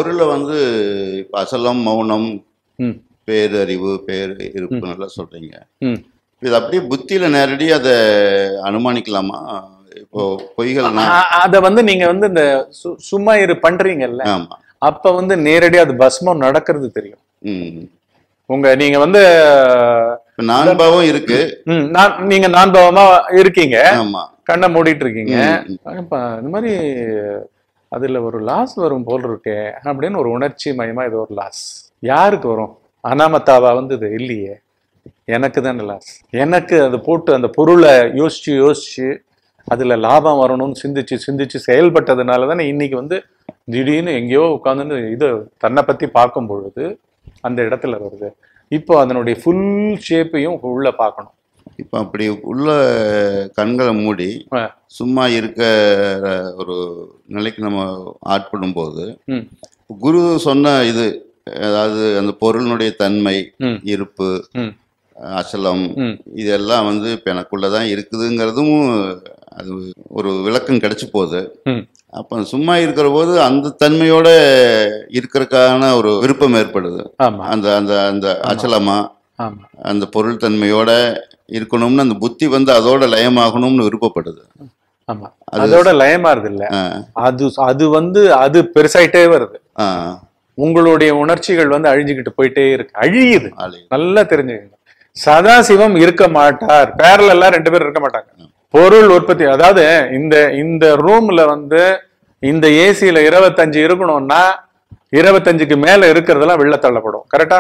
பொருளை வந்து இப்போ அசலம், மௌனம், பேரறிவு, பேர் இருப்பு நல்லா சொல்றீங்க. இது அப்படியே புத்தியில நேரடியாக அதை அனுமானிக்கலாமா? இப்போ பொய்கள்னா அதை வந்து நீங்க வந்து இந்த சும்மா பண்றீங்கல்ல, ஆமா, அப்ப வந்து நேரடியாக அது பஸ்மம் நடக்கிறது தெரியும். நீங்க வந்து நான்பாவம் இருக்கு, நீங்க நான்பாவமா இருக்கீங்க, ஆமா, கண்ணை மூடிட்டு இருக்கீங்க. இந்த மாதிரி அதுல ஒரு லாஸ் வரும் போல் இருக்கே அப்படின்னு ஒரு உணர்ச்சி மயமா இது ஒரு லாஸ். யாருக்கு வரும்? அனாமத்தாவா வந்து இது இல்லையே, எனக்கு தானே லாஸ். எனக்கு அது போட்டு அந்த பொருளை யோசிச்சு யோசிச்சு அதுல லாபம் வரணும்னு சிந்திச்சு சிந்திச்சு செயல்பட்டதுனால தானே இன்னைக்கு வந்து திடீர்னு எங்கேயோ உட்காந்துன்னு இது தன்னை பத்தி பார்க்கும் பொழுது அந்த இடத்துல வருது. இப்போ அதனுடைய ஃபுல் ஷேப்பையும் உள்ள பார்க்கணும். இப்போ அப்படி உள்ள கண்களை மூடி சும்மா இருக்க ஒரு நிலைக்கு நம்ம ஆட்படும் போது குரு சொன்ன இது, அதாவது அந்த பொருளினுடைய தன்மை, இருப்பு, அசலம், இதெல்லாம் வந்து இப்போ எனக்குள்ளதான் இருக்குதுங்கிறதும் அது ஒரு விளக்கம் கிடைச்சி போகுது. அப்போ சும்மா இருக்கிற போது அந்த தன்மையோட இருக்கிறதுக்கான ஒரு விருப்பம் ஏற்படுது. அந்த அந்த அந்த அச்சலமா அந்த பொருள் தன்மையோட இருக்கணும்னு அந்த புத்தி வந்து அதோட லயமாகணும்னு விருப்பப்படுது. ஆமா, அதோட லயமாறுது இல்ல, அது அது வந்து அது பெருசாயிட்டே வருது. உங்களுடைய உணர்ச்சிகள் வந்து அழிஞ்சுக்கிட்டு போயிட்டே இருக்கு, அழியுது. நல்லா தெரிஞ்சுக்கணும், சதாசிவம் இருக்க மாட்டார், பேரலா 2 பேர் இருக்க மாட்டாங்க. பொருள் உற்பத்தி, அதாவது இந்த இந்த ரூம்ல வந்து இந்த ஏசியில 25 இருக்கணும்னா 25க்கு மேல இருக்கிறதெல்லாம் வெளில தள்ளப்படும். கரெக்டா?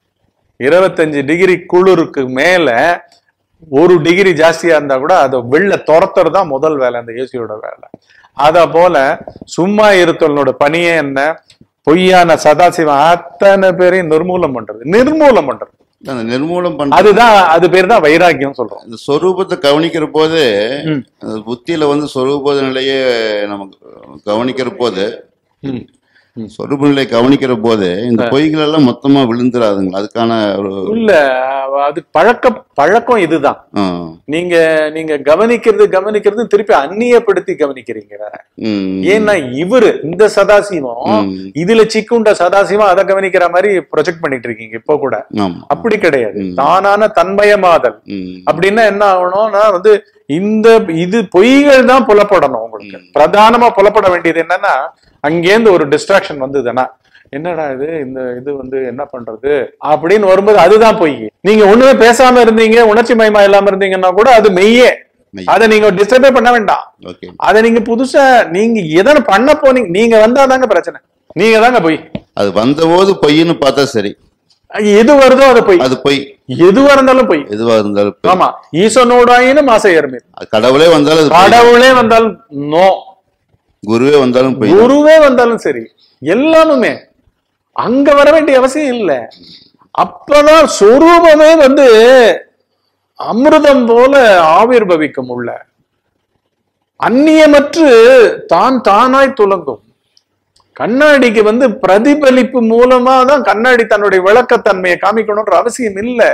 25 டிகிரி குளிருக்கு மேல 1 டிகிரி ஜாஸ்தியா இருந்தா கூட அதை வெளில துரத்துறது தான் முதல் வேலை, அந்த ஏசியோட வேலை. அத போல சும்மா இருத்தலோட பணியே என்ன? பொய்யான சதாசிவம் அத்தனை பேரையும் நிர்மூலம் பண்றது, நிர்மூலம் பண்றது. நிர்மூலம் பண்றது, அதுதான், அது பேர் தான் வைராக்கியம் சொல்றோம். இந்த சொரூபத்தை கவனிக்கிற போது, புத்தியில வந்து சொரூப நிலையை நமக்கு கவனிக்கிற போது, சொரூப நிலையை கவனிக்கிற போது இந்த பொய்கள் எல்லாம் மொத்தமா விழுந்துடாதுங்களா? அதுக்கான ஒரு இல்ல, அது பழக்கம் இதுதான். நீங்க நீங்க கவனிக்கிறது திருப்பி அந்நியப்படுத்தி கவனிக்கிறீங்க வேற. ஏன்னா இவரு இந்த சதாசிவம் இதுல சிக்குண்ட சதாசிவம் அதை கவனிக்கிற மாதிரி ப்ரொஜெக்ட் பண்ணிட்டு இருக்கீங்க இப்போ கூட. அப்படி கிடையாது, தானான தன்மயமாதல். அப்படின்னா என்ன ஆகணும்னா வந்து இந்த இது பொய்கள் தான் புலப்படணும். உங்களுக்கு பிரதானமா புலப்பட வேண்டியது என்னன்னா, அங்கேருந்து ஒரு டிஸ்ட்ராக்ஷன் வந்ததுன்னா என்னடா இது, இந்த இது வந்து என்ன பண்றது அப்படின்னு வரும்போது அதுதான் பொய். நீங்க ஒண்ணுமே பேசாம இருந்தீங்க, உணர்ச்சி மயமா இல்லாம இருந்தீங்கன்னா கூட அது மெய்யே. அதை நீங்க டிஸ்டர்பே பண்ண வேண்டாம். அதை நீங்க புதுசா நீங்க எதனா பண்ண போனீங்க, நீங்க வந்தாதாங்க பிரச்சனை, நீங்க தாங்க பொய். அது வந்த போது பொய்ன்னு பார்த்தா சரி, எது வருதோ அது பொய், அது பொய். எதுவா இருந்தாலும் பொய், எதுவா இருந்தாலும். ஆமா, ஈசனோடாயினும் ஆசை ஏறுமே. கடவுளே வந்தாலும், கடவுளே வந்தாலும் நோ, குருவே வந்தாலும், குருவே வந்தாலும் சரி, எல்லாமே அங்க வர வேண்டிய அவசியம் இல்லை. அப்பதான் சொரூபமே வந்து அமிர்தம் போல ஆவிர்பவிக்கும், உள்ள அந்நியமற்று தான் தானாய் துலங்கும். கண்ணாடிக்கு வந்து பிரதிபலிப்பு மூலமா தான் கண்ணாடி தன்னுடைய விளக்கத்தன்மையை காமிக்கணும்ன்ற அவசியம் இல்லை.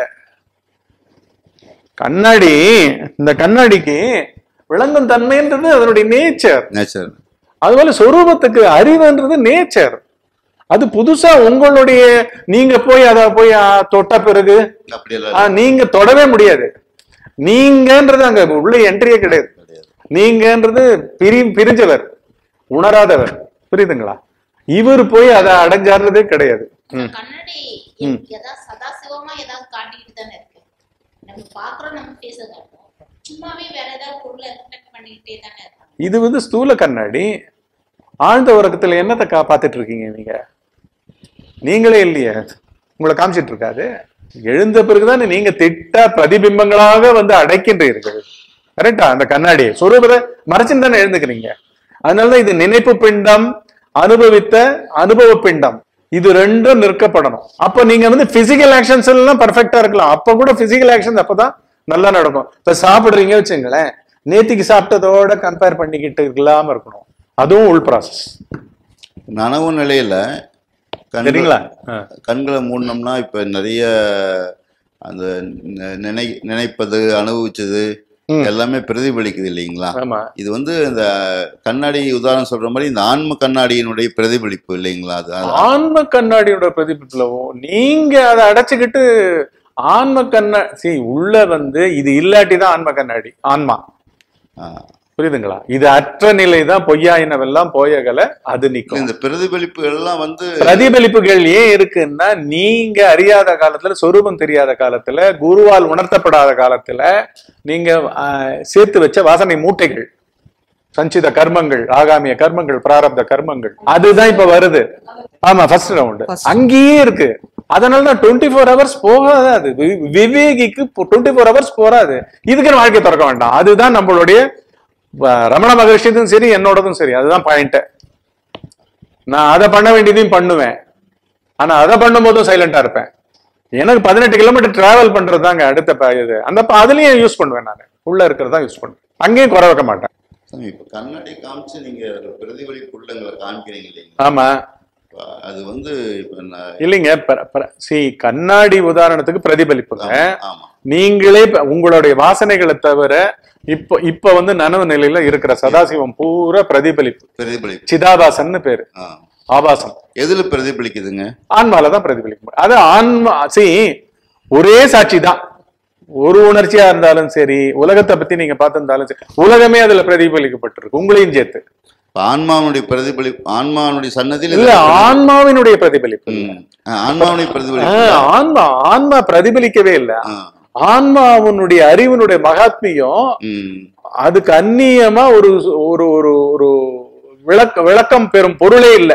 கண்ணாடி, இந்த கண்ணாடிக்கு விளங்கும் தன்மைன்றது அதனுடைய நேச்சர். அதுபோல சொரூபத்துக்கு அறிவுன்றது நேச்சர். அது புதுசா உங்களுடைய நீங்க போய் அதை போய் தொட்ட பிறகு நீங்க தொடவே முடியாது. நீங்கன்றது அங்க உள்ள என்ட்ரியே கிடையாது. நீங்கன்றது பிரிஞ்சவர், உணராதவர். புரியுதுங்களா? இவர் போய் அதை அடைஞ்சாடுறதே கிடையாது. இது வந்து ஸ்தூல கண்ணாடி. ஆழ்ந்த உறக்கத்துல என்னத்தை காப்பாத்திட்டு இருக்கீங்க நீங்க? நீங்களே இல்லையே, உங்களை காமிச்சிட்டு இருக்காது. எழுந்த பிறகுதான் நீங்க திட்ட பிரதிபிம்பங்களாக வந்து அடைக்கின்றீர்கள். கரெக்டா? அந்த கண்ணாடி சொரூபத்தை மறைச்சுன்னு தானே எழுந்துக்கிறீங்க. அதனாலதான் இது நினைப்பு பிண்டம், அனுபவித்த அனுபவ பிண்டம், இது ரெண்டும் நிற்கப்படணும். அப்ப நீங்க வந்து பிசிக்கல் ஆக்ஷன்ஸ் எல்லாம் பர்ஃபெக்டா இருக்கலாம். அப்ப கூட பிசிக்கல் ஆக்ஷன் அப்பதான் நல்லா நடக்கும். இப்ப சாப்பிடுறீங்க வச்சுங்களேன், நேத்திக்கு சாப்பிட்டதோட கம்பேர் பண்ணிக்கிட்டு இல்லாம இருக்கணும். அதுவும் உள் ப்ராசஸ். நனவு நிலையில கண்களை மூடணும்னா இப்ப நிறைய அந்த நினைப்பது, அனுபவிச்சது, எல்லாமே பிரதிபலிக்குது இல்லைங்களா? இது வந்து இந்த கண்ணாடி உதாரணம் சொல்ற மாதிரி இந்த ஆன்ம கண்ணாடியினுடைய பிரதிபலிப்பு இல்லைங்களா? அது ஆன்ம கண்ணாடியோட பிரதிபலிப்புலவும் நீங்க அதை அடைச்சுக்கிட்டு ஆன்ம கண்ணாடி உள்ள வந்து இது இல்லாட்டிதான் ஆன்ம கண்ணாடி ஆன்மா. புரியுதுங்களா? இது அற்ற நிலை தான், பொய்யாயினவெல்லாம் போயகல அது நிக்கும். இந்த பிரதிபலிப்புகள் எல்லாம் வந்து பிரதிபலிப்புகள் ஏன் இருக்குன்னா, நீங்க அறியாத காலத்துல, சொரூபம் தெரியாத காலத்துல, குருவால் உணர்த்தப்படாத காலத்துல நீங்க சேர்த்து வச்ச வாசனை மூட்டைகள், சஞ்சித கர்மங்கள், ஆகாமிய கர்மங்கள், பிராரப்த கர்மங்கள், அதுதான் இப்ப வருது. ஆமா, ஃபர்ஸ்ட் ரவுண்ட் அங்கேயே இருக்கு. அதனாலதான் 24 hours போகாது. அது விவேகிக்கு 24 hours போறாது. இதுக்கு வாழ்க்கை திறக்க வேண்டாம். அதுதான் நம்மளுடைய ரமண மகர்ஷியும் சரி, என்னோடதும் சரி. அதுதான் பாயிண்ட். நான் அதை பண்ண வேண்டியதையும் பண்ணுவேன், ஆனா அதை பண்ணும் போதும் சைலண்டா இருப்பேன். எனக்கு 18 கிலோமீட்டர் டிராவல் பண்றது தாங்க அடுத்த இது. அந்த அதுலயும் யூஸ் பண்ணுவேன். நான் உள்ள இருக்கிறதா யூஸ் பண்ணுவேன், அங்கேயும் குறை வைக்க மாட்டேன். இப்ப கண்ணாடி காமிச்சு நீங்க பிரதிபலிப்பு உள்ளங்களை காண்கிறீங்க இல்லைங்க? ஆமா, அது வந்து இல்லைங்க. கண்ணாடி உதாரணத்துக்கு பிரதிபலிப்புங்க. நீங்களே உங்களுடைய வாசனைகளை தவிர இப்ப வந்து நனவு நிலையில இருக்கிற சதாசிவம் பூரா பிரதிபலிப்பு. சிதாபாசன் பேரு. ஆபாசம் எதுல பிரதிபலிக்குதுங்க? ஆன்மாலதான் பிரதிபலிக்கும். அது ஆன்மா ஒரே சாட்சி தான். ஒரு உணர்ச்சியா இருந்தாலும் சரி, உலகத்தை பத்தி நீங்க பார்த்திருந்தாலும் சரி, உலகமே அதுல பிரதிபலிக்கப்பட்டிருக்கு, உங்களையும் சேர்த்து. ஆன்மாவுடைய பிரதிபலிப்பு, ஆன்மாவுடைய சன்னதியில் இல்ல, ஆன்மாவினுடைய பிரதிபலிப்பு. ஆன்மாவுடைய பிரதிபலிப்பு. ஆன்மா பிரதிபலிக்கவே இல்லை. ஆன்மாவுடைய அறிவினுடைய மகாத்மியம் அதுக்கு அந்நியமா ஒரு ஒரு ஒரு விளக்கம் பெறும் பொருளே இல்லை.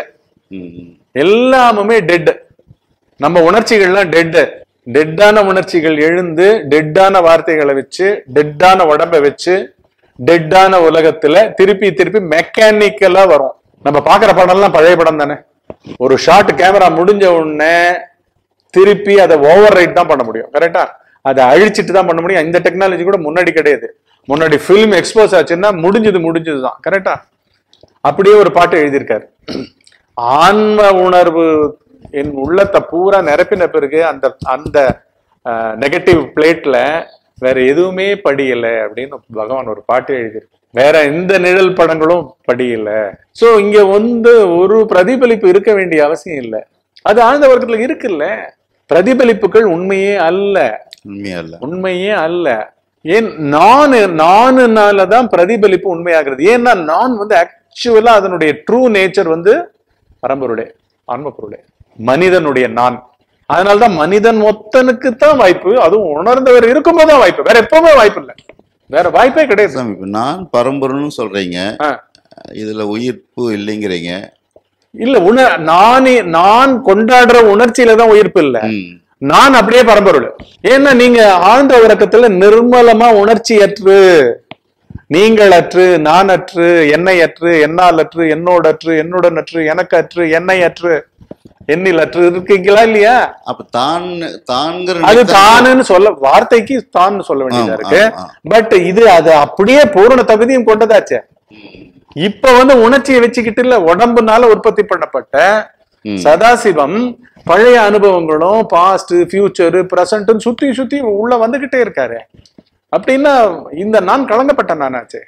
எல்லாமே டெட். நம்ம உணர்ச்சிகள்லாம் டெட்டான உணர்ச்சிகள் எழுந்து டெட்டான வார்த்தைகளை வச்சு, டெட்டான உடம்பை வச்சு, டெட்டான உலகத்துல திருப்பி திருப்பி மெக்கானிக்கலா வரும். நம்ம பாக்குற படம் எல்லாம் பழைய படம் தானே. ஒரு ஷார்ட் கேமரா முடிஞ்ச உடனே திருப்பி அதை ஓவர் ரைட் தான் பண்ண முடியும். கரெக்டா? அதை அழிச்சிட்டு தான் பண்ண முடியும். இந்த டெக்னாலஜி கூட முன்னாடி கிடையாது. முன்னாடி பிலிம் எக்ஸ்போஸ் ஆச்சுன்னா முடிஞ்சதுதான். கரெக்டா? அப்படியே ஒரு பாட்டு எழுதியிருக்காரு. ஆன்ம உணர்வு என் உள்ளத்தை பூரா நிரப்பின பிறகு அந்த அந்த நெகட்டிவ் பிளேட்ல வேற எதுவுமே படியல அப்படின்னு பகவான் ஒரு பாட்டு எழுதியிருக்கு. வேற எந்த நிழல் படங்களும் படியல. சோ இங்க வந்து ஒரு பிரதிபலிப்பு இருக்க வேண்டிய அவசியம் இல்லை. அது ஆழ்ந்த வர்க்கத்துல இருக்குல்ல. பிரதிபலிப்புகள் உண்மையே அல்ல. ஏன் நானுனாலதான் பிரதிபலிப்பு உண்மையாகிறது. ஏன்னா நான் வந்து ஆக்சுவலா அதனுடைய ட்ரூ நேச்சர் வந்து பரம்பொருளே, ஆன்மப்பொருளே, மனிதனுடைய நான். அதனால்தான் மனிதன் மொத்தனுக்கு தான் வாய்ப்பு. அதுவும் உணர்ந்தவர் இருக்கும்போதுதான் வாய்ப்பு. வேற எப்பவுமே வாய்ப்பு இல்லை. வேற வாய்ப்பே கிடையாது. நான் பரம்பொருள்னு சொல்றீங்க, இதுல உயிர்ப்பு இல்லைங்கிறீங்க. இல்ல, நான் கொண்டாடுற உணர்ச்சியில தான் உயிர்ப்பு இல்ல. நான் அப்படியே பரம்பொருள். ஏன்னா நீங்க ஆழ்ந்த உறக்கத்துல நிர்மலமா உணர்ச்சியற்று, நீங்களற்று, நான் அற்று, என்னை அற்று, என்னால் அற்று, என்னோடற்று, என்னுடன் அற்று, எனக்கு அற்று, என்னை அற்று, எண்ணில் அற்று இருக்கீங்களா இல்லையா? அப்ப தான்ங்கிற அது தானுன்னு சொல்ல, வார்த்தைக்கு தான் சொல்ல வேண்டியதா இருக்கு. பட் இது அது அப்படியே பூரண தகுதியும் கொண்டதாச்சே. இப்ப வந்து உணர்ச்சியை வச்சுக்கிட்டு இல்ல, உடம்புனால உற்பத்தி பண்ணப்பட்ட சதாசிவம் பழைய அனுபவங்களும் பாஸ்ட், ஃபியூச்சர், பிரசன்ட் சுத்தி சுத்தி உள்ள வந்துகிட்டே இருக்காரு. அப்படின்னா இந்த நான் கலங்கப்பட்ட நானாச்சே.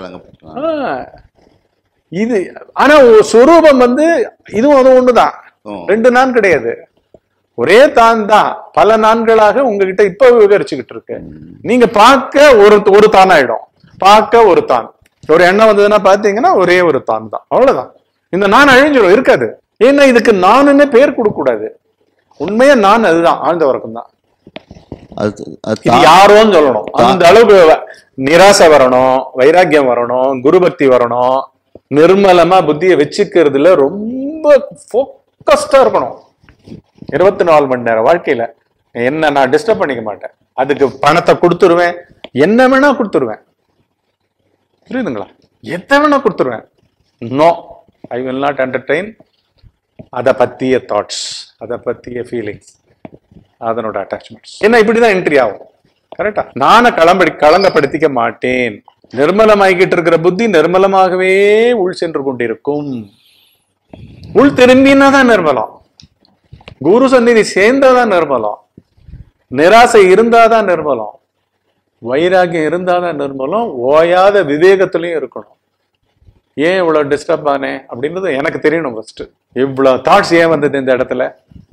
இது ஆனா சொரூபம் வந்து இதுவும் அது ஒண்ணுதான். ரெண்டு நான் கிடையாது, ஒரே தான் தான். பல நான்களாக உங்ககிட்ட இப்ப விவரிச்சுக்கிட்டு இருக்கு. நீங்க பார்க்க ஒரு தான் ஆயிடும். பார்க்க ஒரு தான், ஒரு எண்ணம் வந்ததுன்னா பாத்தீங்கன்னா ஒரே ஒரு தான் தான், அவ்வளவுதான். இந்த நான் அழிஞ்சிடும், இருக்காது. ஏன்னா இதுக்கு நானுன்னு பேர் கொடுக்க கூடாது. உண்மையா நான் அதுதான், ஆழ்ந்த வரைக்கும் தான். யாரோன்னு சொல்லணும். அந்த அளவுக்கு நிராசை வரணும், வைராக்கியம் வரணும், குரு பக்தி வரணும், நிர்மலமா புத்தியை வச்சுக்கிறதுல ரொம்ப போக்கஸ்டா இருக்கணும். 24 மணி நேரம் வாழ்க்கையில என்ன நான் டிஸ்டர்ப் பண்ணிக்க மாட்டேன். அதுக்கு பணத்தை கொடுத்துருவேன், என்ன வேணா கொடுத்துருவேன். புரியுதுங்களா? எதை வேணா கொடுத்துருவேன். No, I will not entertain அதை பத்திய தாட்ஸ், அதை பத்திய ஃபீலிங்ஸ், அதனோட அட்டாச்மெண்ட்ஸ். என்ன இப்படிதான் என்ட்ரி ஆகும். கரெக்டா? நானை களங்கப்படுத்திக்க மாட்டேன். நிர்மலமாகிட்டு இருக்கிற புத்தி நிர்மலமாகவே உள் சென்று கொண்டிருக்கும். உள் திரும்பினாதான் நிர்மலம். குரு சந்நிதி சேர்ந்தாதான் நிர்மலம். நிராசை இருந்தாதான் நிர்மலம். வைராகியம் இருந்தாதான் நிர்மலம், ஓயாத விவேகத்திலையும் இருக்கணும். ஏன் இவ்வளவு டிஸ்டர்ப் ஆனேன் அப்படின்றது எனக்கு தெரியணும் ஃபர்ஸ்ட். இவ்வளவு தாட்ஸ் ஏன் வந்தது இந்த இடத்துல?